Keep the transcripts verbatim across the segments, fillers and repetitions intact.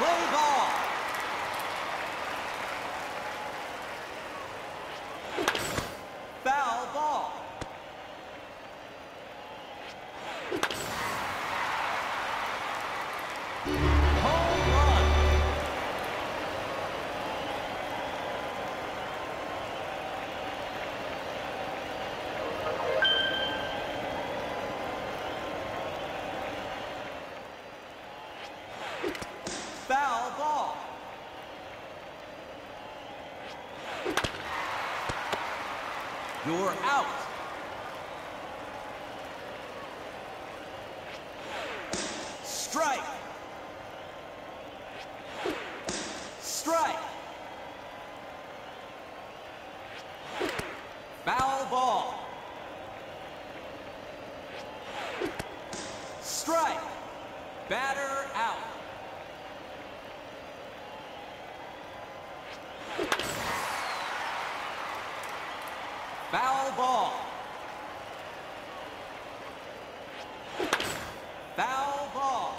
Play ball. Foul ball. Home run. Foul ball. You're out. Strike. Strike. Foul ball. Strike. Batter out. Foul ball. Foul ball.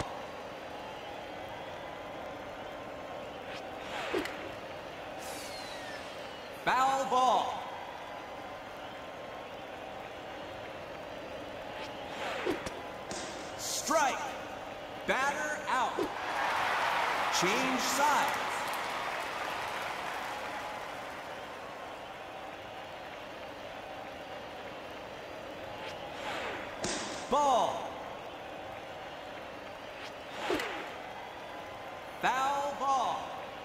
Foul ball. Strike. Batter out. Change sides. Ball. Foul ball.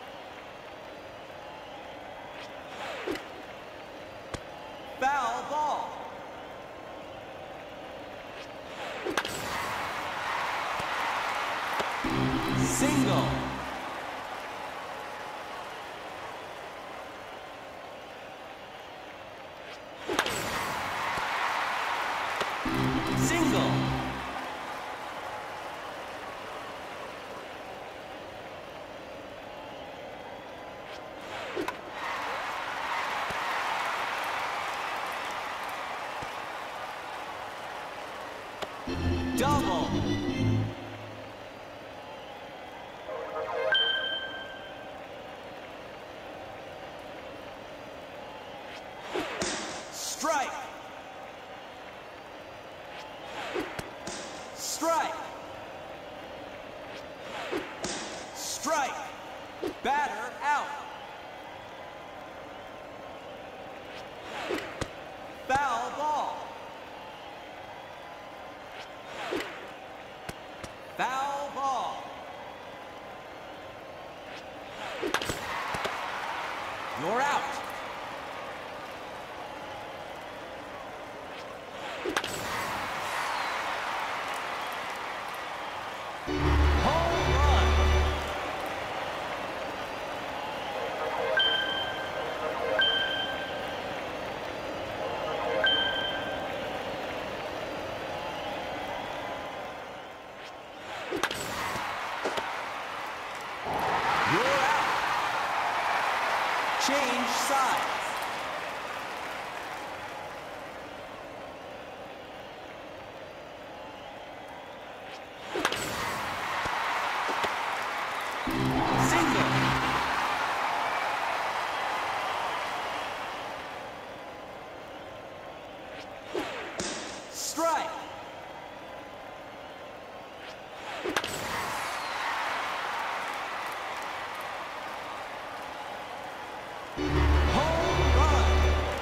Foul ball. Single. Single. Double. Strike. Strike. Strike. Batter out. Foul ball. Foul ball. You're out. Home run. You're out. Change sides. Single. Strike. Home run.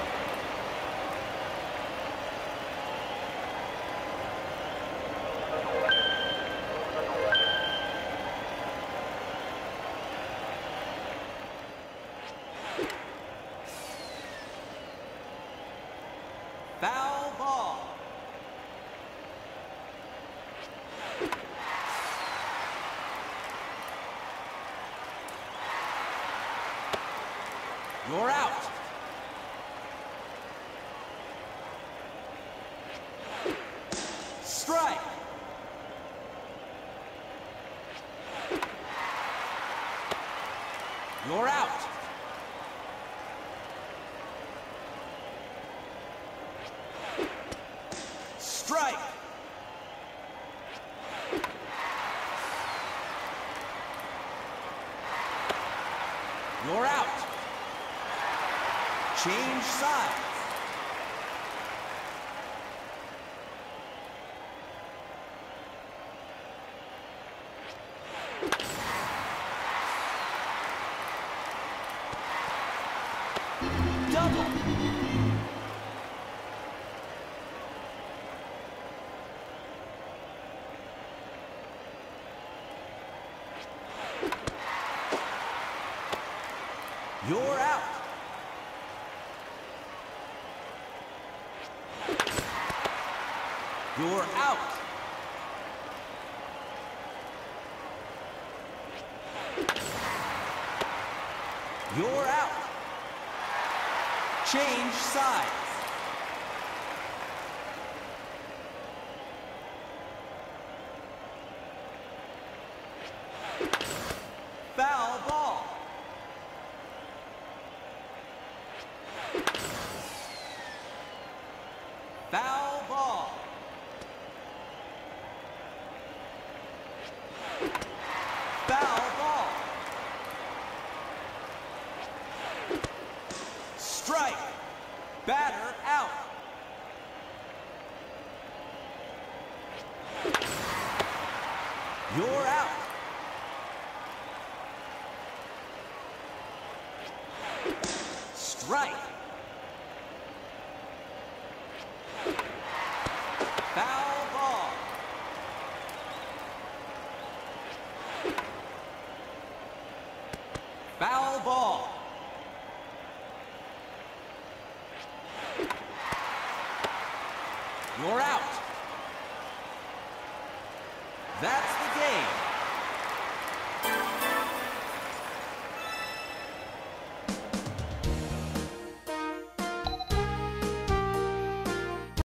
Foul ball. You're out. Strike. You're out. Strike. Change sides. Double. You're out. You're out. You're out. Change sides. Foul ball. Foul ball. Foul ball. Strike. Batter out. You're out. Strike. Foul ball. Foul ball. You're out. That's the game.